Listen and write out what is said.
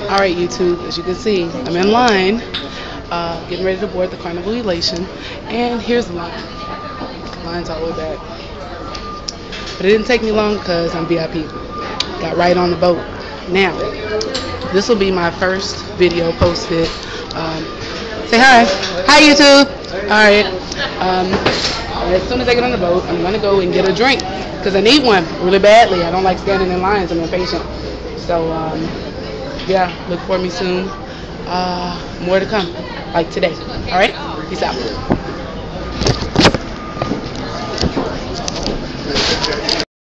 Alright YouTube, as you can see, I'm in line, getting ready to board the Carnival Elation, and here's the line. Line's all the way back. But it didn't take me long because I'm VIP. Got right on the boat. Now, this will be my first video posted. Say hi. Hi YouTube. Alright. As soon as I get on the boat, I'm going to go and get a drink because I need one really badly. I don't like standing in lines. I'm impatient. So, yeah, look for me soon. More to come, like today. Alright? Peace out.